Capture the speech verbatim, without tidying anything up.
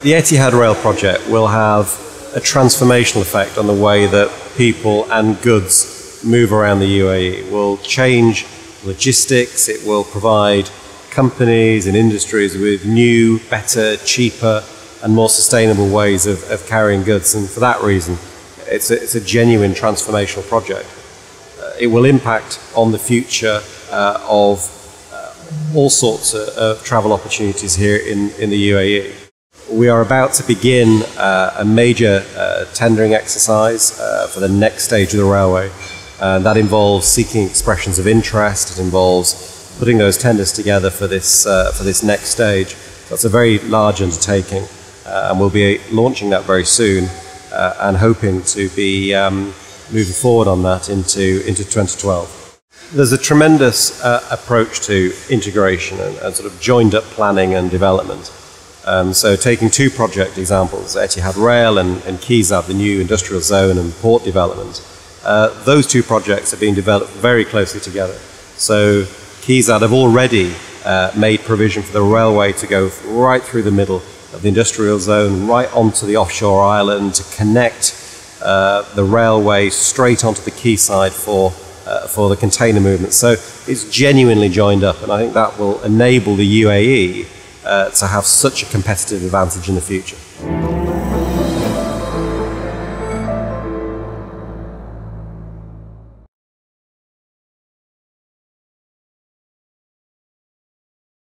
The Etihad Rail project will have a transformational effect on the way that people and goods move around the U A E. It will change logistics, it will provide companies and industries with new, better, cheaper and more sustainable ways of, of carrying goods, and for that reason it's a, it's a genuine transformational project. Uh, it will impact on the future uh, of uh, all sorts of, of travel opportunities here in, in the U A E. We are about to begin uh, a major uh, tendering exercise uh, for the next stage of the railway. Uh, that involves seeking expressions of interest. It involves putting those tenders together for this, uh, for this next stage. That's a very large undertaking, uh, and we'll be launching that very soon uh, and hoping to be um, moving forward on that into, into twenty twelve. There's a tremendous uh, approach to integration and, and sort of joined up planning and development. Um, so taking two project examples, Etihad Rail and, and Kizad, the new industrial zone and port development, uh, those two projects are being developed very closely together. So Kizad have already uh, made provision for the railway to go right through the middle of the industrial zone, right onto the offshore island, to connect uh, the railway straight onto the quayside for, uh, for the container movement. So it's genuinely joined up, and I think that will enable the U A E Uh, to have such a competitive advantage in the future.